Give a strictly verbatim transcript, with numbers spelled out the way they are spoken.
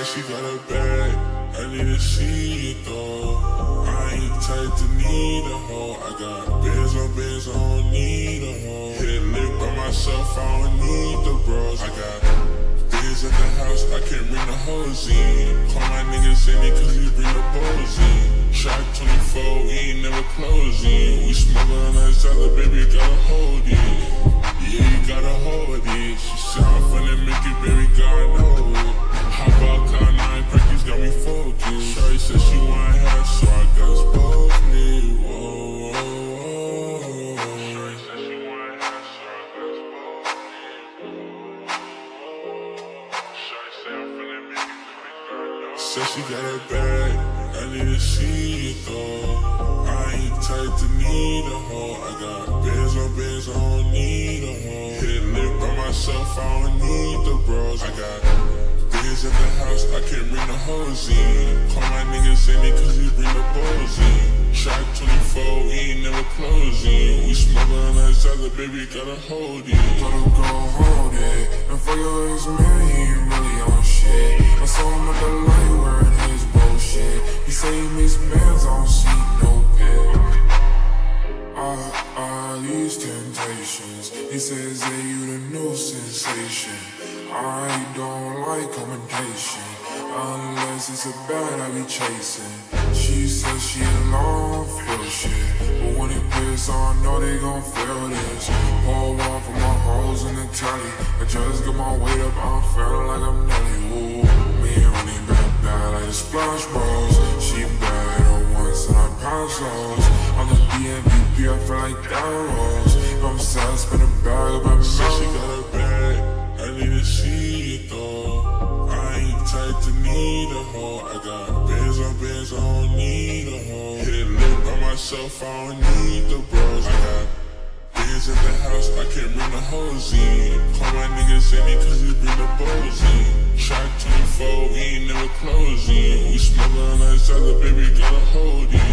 Said she got a bag, I need to see it though. I ain't tight to need a hoe. I got bands on bands, I don't need a hoe. Hit it lick by myself, I don't need the bros. I got bands at the house, I can't bring the hoes in. Call my niggas in it cause we bring the balls in. Shot twenty-four, we ain't never closing. We smoking on each other, baby, gotta hold it. Yeah, you gotta hold it. She said I'm finna make it, baby, God know it. How about Cloud nine practice got me focused. Shorty said she want half, so I got us both lit. Whoa, whoa, whoa. Shorty said she want half, so I got us both lit. Shorty said I'm finna make it, baby, God know it. Said she got a bag, I need to see it though. I ain't tight to need a hoe. I got bands on bands, I don't need a hoe. Hit it lick by myself, I don't need the bros. I got bands at the house, I can't bring the hoes in. Call my niggas in it cause we bring the balls in. Shot twenty-four, we ain't never closing. We smoking on each other, baby, gotta hold it. Gotta go hold it. And for your ex man, he ain't really on shit. I saw him at the light wearing his bullshit. He say he makes bands, I don't see no pit. Ah, ah, these temptations. He says that you the new sensation. I don't like commendation, unless it's a bad I be chasing. She says she alone feel shit, but when it piss on, know they gon' feel this. Pour one for my hoes in the telly. I just got my weight up, I'm feeling like I'm Nelly. Woo, me and running back bad like the Splash Bros. She bad at once and I pass those. On the D M V P, I feel like that rolls. If I'm sad, spin a bag up and said she got a bag, I need to see it though. I ain't tight to need a hoe. I got bands on bands, I don't need a hoe. Hit it lit by myself, I don't need the bros. I got bands at the house, I can't bring the hoes in. Call my niggas in it cause we bring the balls in. Shot twenty-four, we ain't never closing. We smoking on each other, baby, gotta hold it.